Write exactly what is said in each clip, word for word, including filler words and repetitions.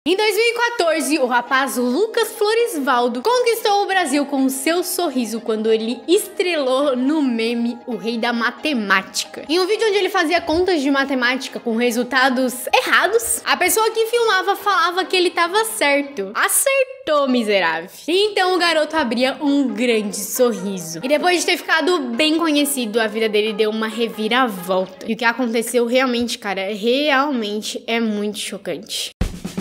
Em dois mil e quatorze, o rapaz Lucas Floresvaldo conquistou o Brasil com o seu sorriso quando ele estrelou no meme O Rei da Matemática. Em um vídeo onde ele fazia contas de matemática com resultados errados, a pessoa que filmava falava que ele tava certo. Acertou, miserável. E então o garoto abria um grande sorriso. E depois de ter ficado bem conhecido, a vida dele deu uma reviravolta. E o que aconteceu realmente, cara, realmente é muito chocante.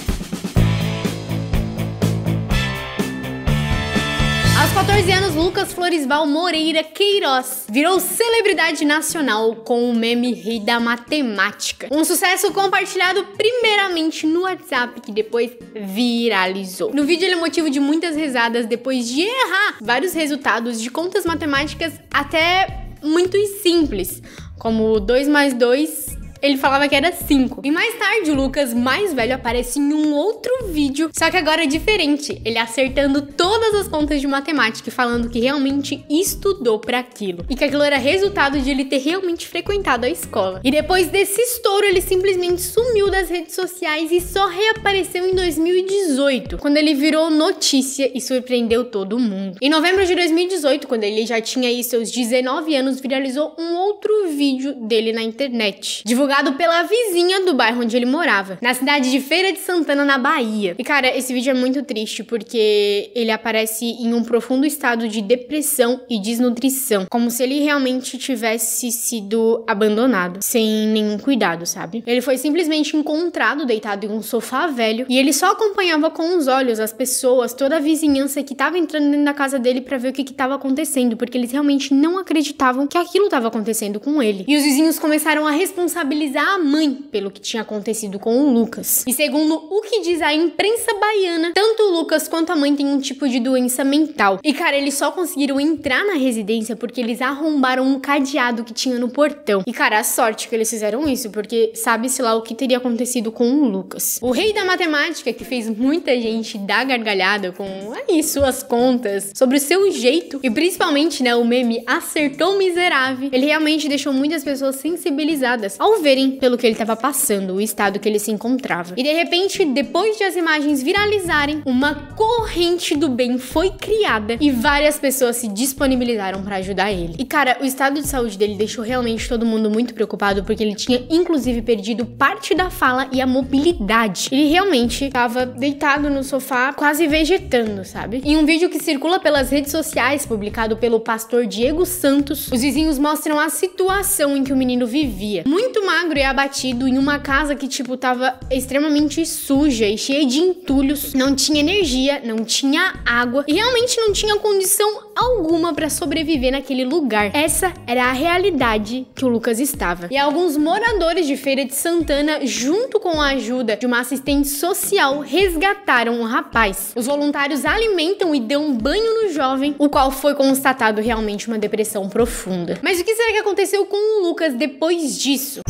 Aos quatorze anos, Lucas Floresval Moreira Queiroz virou celebridade nacional com o meme Rei da Matemática. Um sucesso compartilhado primeiramente no WhatsApp, que depois viralizou. No vídeo ele é motivo de muitas risadas depois de errar vários resultados de contas matemáticas até muito simples, como dois mais dois... ele falava que era cinco. E mais tarde, o Lucas, mais velho, aparece em um outro vídeo, só que agora é diferente. Ele acertando todas as contas de matemática e falando que realmente estudou pra aquilo. E que aquilo era resultado de ele ter realmente frequentado a escola. E depois desse estouro, ele simplesmente sumiu das redes sociais e só reapareceu em dois mil e dezoito, quando ele virou notícia e surpreendeu todo mundo. Em novembro de dois mil e dezoito, quando ele já tinha aí seus dezenove anos, viralizou um outro vídeo dele na internet, divulgado pela vizinha do bairro onde ele morava, na cidade de Feira de Santana, na Bahia. E cara, esse vídeo é muito triste porque ele aparece em um profundo estado de depressão e desnutrição, como se ele realmente tivesse sido abandonado, sem nenhum cuidado, sabe? Ele foi simplesmente encontrado deitado em um sofá velho e ele só acompanhava com os olhos as pessoas, toda a vizinhança que tava entrando dentro da casa dele pra ver o que que tava acontecendo, porque eles realmente não acreditavam que aquilo tava acontecendo com ele. E os vizinhos começaram a responsabilizar a mãe pelo que tinha acontecido com o Lucas. E segundo o que diz a imprensa baiana, tanto o Lucas quanto a mãe têm um tipo de doença mental. E cara, eles só conseguiram entrar na residência porque eles arrombaram um cadeado que tinha no portão. E cara, a sorte que eles fizeram isso, porque sabe-se lá o que teria acontecido com o Lucas. O rei da matemática, que fez muita gente dar gargalhada com aí suas contas, sobre o seu jeito, e principalmente, né, o meme acertou miserável, ele realmente deixou muitas pessoas sensibilizadas ao ver verem pelo que ele estava passando, o estado que ele se encontrava. E de repente, depois de as imagens viralizarem, uma corrente do bem foi criada e várias pessoas se disponibilizaram para ajudar ele. E cara, o estado de saúde dele deixou realmente todo mundo muito preocupado, porque ele tinha inclusive perdido parte da fala e a mobilidade. Ele realmente estava deitado no sofá, quase vegetando, sabe? Em um vídeo que circula pelas redes sociais, publicado pelo pastor Diego Santos, os vizinhos mostram a situação em que o menino vivia. Muito magro e abatido em uma casa que, tipo, tava extremamente suja e cheia de entulhos, não tinha energia, não tinha água e realmente não tinha condição alguma para sobreviver naquele lugar. Essa era a realidade que o Lucas estava. E alguns moradores de Feira de Santana, junto com a ajuda de uma assistente social, resgataram o rapaz. Os voluntários alimentam e dão um banho no jovem, o qual foi constatado realmente uma depressão profunda. Mas o que será que aconteceu com o Lucas depois disso?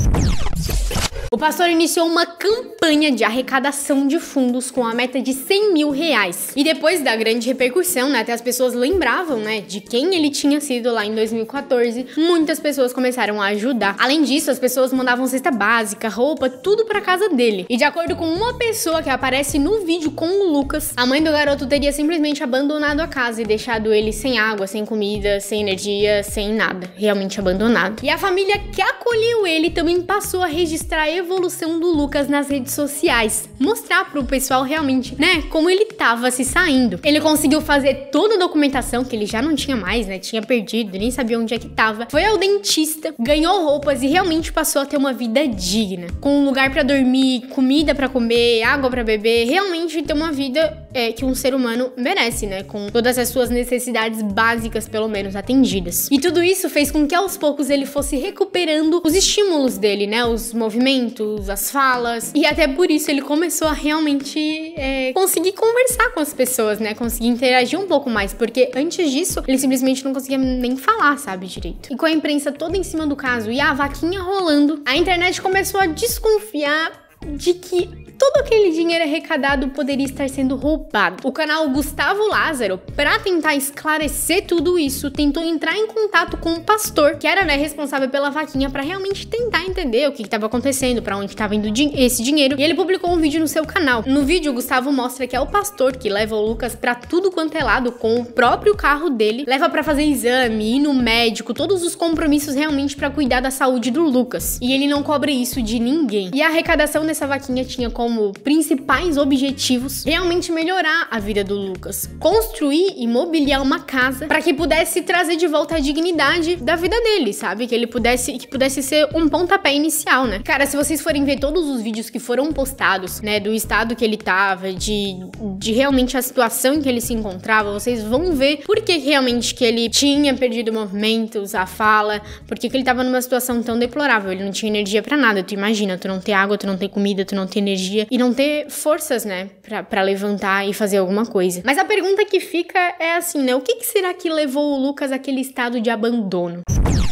O pastor iniciou uma campanha de arrecadação de fundos com a meta de cem mil reais. E depois da grande repercussão, né, até as pessoas lembravam, né, de quem ele tinha sido lá em dois mil e quatorze, muitas pessoas começaram a ajudar. Além disso, as pessoas mandavam cesta básica, roupa, tudo pra casa dele. E de acordo com uma pessoa que aparece no vídeo com o Lucas, a mãe do garoto teria simplesmente abandonado a casa e deixado ele sem água, sem comida, sem energia, sem nada. Realmente abandonado. E a família que acolheu ele também passou a registrar a evolução do Lucas nas redes sociais, mostrar pro pessoal realmente, né, como ele tava se saindo. Ele conseguiu fazer toda a documentação que ele já não tinha mais, né, tinha perdido, nem sabia onde é que tava. Foi ao dentista, ganhou roupas e realmente passou a ter uma vida digna, com um lugar pra dormir, comida pra comer, água pra beber, realmente ter uma vida é, que um ser humano merece, né, com todas as suas necessidades básicas, pelo menos, atendidas. E tudo isso fez com que aos poucos ele fosse recuperando os estímulos dele, né, os movimentos, as falas, e até por isso ele começou a realmente é, conseguir conversar com as pessoas, né, conseguir interagir um pouco mais, porque antes disso ele simplesmente não conseguia nem falar, sabe, direito. E com a imprensa toda em cima do caso e a vaquinha rolando, a internet começou a desconfiar de que todo aquele dinheiro arrecadado poderia estar sendo roubado. O canal Gustavo Lázaro, pra tentar esclarecer tudo isso, tentou entrar em contato com o pastor, que era, né, responsável pela vaquinha, pra realmente tentar entender o que estava acontecendo, pra onde estava indo din- esse dinheiro, e ele publicou um vídeo no seu canal. No vídeo, o Gustavo mostra que é o pastor que leva o Lucas pra tudo quanto é lado com o próprio carro dele, leva pra fazer exame, ir no médico, todos os compromissos realmente pra cuidar da saúde do Lucas. E ele não cobra isso de ninguém. E a arrecadação dessa vaquinha tinha como principais objetivos realmente melhorar a vida do Lucas, construir e mobiliar uma casa pra que pudesse trazer de volta a dignidade da vida dele, sabe? Que ele pudesse, que pudesse ser um pontapé inicial, né? Cara, se vocês forem ver todos os vídeos que foram postados, né, do estado que ele tava, de, de realmente a situação em que ele se encontrava, vocês vão ver por que realmente que ele tinha perdido movimentos, a fala, porque que ele tava numa situação tão deplorável. Ele não tinha energia pra nada. Tu imagina, tu não ter água, tu não ter comida, tu não ter energia e não ter forças, né, pra, pra levantar e fazer alguma coisa. Mas a pergunta que fica é assim, né, o que, que será que levou o Lucas àquele estado de abandono?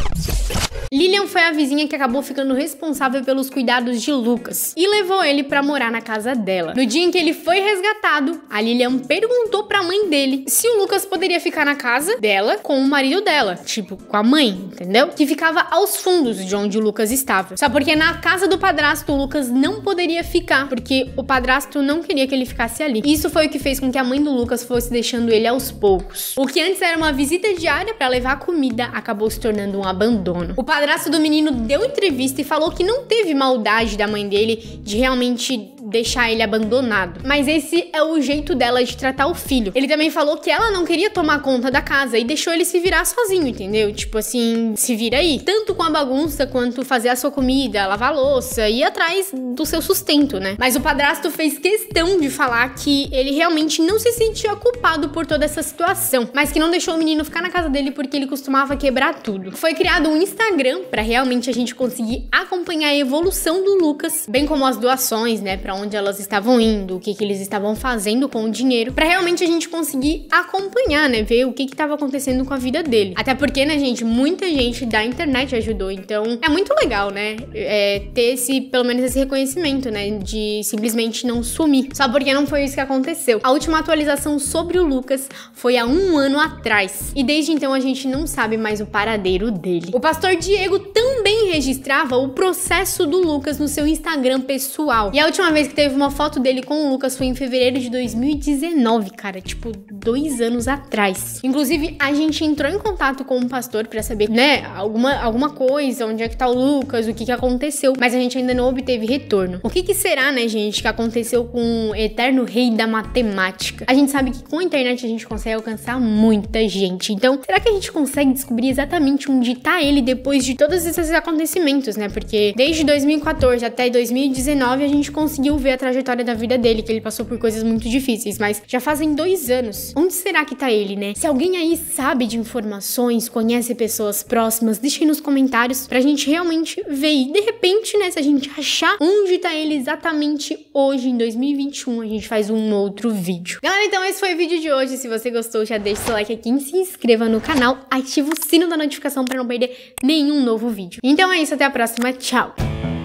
Lilian foi a vizinha que acabou ficando responsável pelos cuidados de Lucas e levou ele pra morar na casa dela. No dia em que ele foi resgatado, a Lilian perguntou pra mãe dele se o Lucas poderia ficar na casa dela com o marido dela, tipo, com a mãe, entendeu? Que ficava aos fundos de onde o Lucas estava. Só porque na casa do padrasto o Lucas não poderia ficar, porque o padrasto não queria que ele ficasse ali. Isso foi o que fez com que a mãe do Lucas fosse deixando ele aos poucos. O que antes era uma visita diária pra levar comida acabou se tornando um abandono. O O padrasto do menino deu entrevista e falou que não teve maldade da mãe dele de realmente deixar ele abandonado, mas esse é o jeito dela de tratar o filho. Ele também falou que ela não queria tomar conta da casa e deixou ele se virar sozinho, entendeu? Tipo assim, se vira aí. Tanto com a bagunça quanto fazer a sua comida, lavar a louça e ir atrás do seu sustento, né? Mas o padrasto fez questão de falar que ele realmente não se sentia culpado por toda essa situação, mas que não deixou o menino ficar na casa dele porque ele costumava quebrar tudo. Foi criado um Instagram pra realmente a gente conseguir acompanhar a evolução do Lucas, bem como as doações, né, pra onde elas estavam indo, o que que eles estavam fazendo com o dinheiro, pra realmente a gente conseguir acompanhar, né, ver o que que tava acontecendo com a vida dele. Até porque, né, gente, muita gente da internet ajudou, então é muito legal, né, é, ter esse, pelo menos esse reconhecimento, né, de simplesmente não sumir, só porque não foi isso que aconteceu. A última atualização sobre o Lucas foi há um ano atrás, e desde então a gente não sabe mais o paradeiro dele. O pastor Diego também registrava o processo do Lucas no seu Instagram pessoal, e a última vez que teve uma foto dele com o Lucas foi em fevereiro de dois mil e dezenove, cara, tipo, dois anos atrás. Inclusive, a gente entrou em contato com o pastor pra saber, né, alguma, alguma coisa, onde é que tá o Lucas, o que que aconteceu, mas a gente ainda não obteve retorno. O que que será, né, gente, que aconteceu com o eterno rei da matemática? A gente sabe que com a internet a gente consegue alcançar muita gente, então, será que a gente consegue descobrir exatamente onde tá ele depois de todos esses acontecimentos, né, porque desde dois mil e quatorze até dois mil e dezenove a gente conseguiu ver a trajetória da vida dele, que ele passou por coisas muito difíceis, mas já fazem dois anos. Onde será que tá ele, né? Se alguém aí sabe de informações, conhece pessoas próximas, deixa aí nos comentários pra gente realmente ver. E de repente, né, se a gente achar onde tá ele exatamente hoje, em dois mil e vinte e um, a gente faz um outro vídeo. Galera, então esse foi o vídeo de hoje. Se você gostou, já deixa seu like aqui, se inscreva no canal, ativa o sino da notificação pra não perder nenhum novo vídeo. Então é isso, até a próxima, tchau!